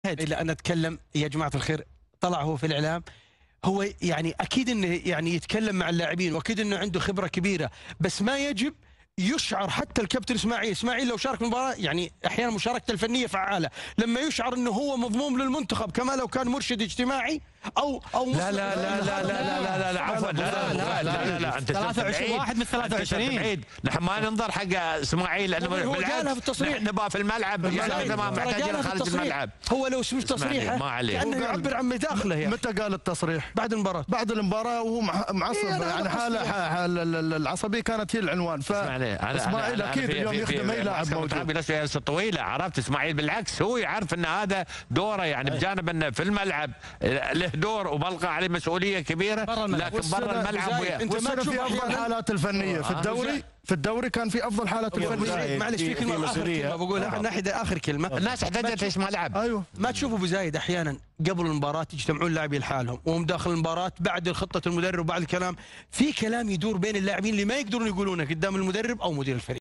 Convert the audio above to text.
إلا أن أتكلم يا جماعة الخير، طلع هو في الإعلام، هو يعني أكيد أنه يعني يتكلم مع اللاعبين وأكيد أنه عنده خبرة كبيرة، بس ما يجب يشعر حتى الكابتن اسماعيل لو شارك في المباراه، يعني احيانا مشاركته الفنيه فعاله، لما يشعر انه هو مضموم للمنتخب كما لو كان مرشد اجتماعي او لا لا لا لا لا لا لا عفوا لا لا لا لا انت 23 واحد من 23 بعيد. نحن ما ننظر حق اسماعيل لانه هو قالها في التصريح، نبغى في الملعب يعني ما محتاج الى خارج الملعب. هو لو اسمه تصريحه ما عليه كانه يعبر عن مداخله يعني. متى قال التصريح؟ بعد المباراه. بعد المباراه وهو معصب يعني حاله العصبيه كانت هي العنوان. فاسماعيل اكيد اليوم يخدم اي لاعب موجود. جلسه طويله عرفت اسماعيل بالعكس هو يعرف ان هذا دوره يعني بجانب انه في الملعب له دور وبلقى عليه مسؤوليه كبيره، لكن برا الملعب انت ما تشوف في افضل الحالات الفنيه في الدوري كان في افضل حالات الفنيه. معلش في كلمه اخر كلمه بقولها من ناحيه اخر كلمه، الناس احتاجت ايش ملعب. ايوه ما تشوفوا ابو زايد احيانا قبل المباراه يجتمعون اللاعبين لحالهم وهم داخل المباراه بعد خطه المدرب وبعد الكلام، في كلام يدور بين اللاعبين اللي ما يقدرون يقولونه قدام المدرب او مدير الفريق.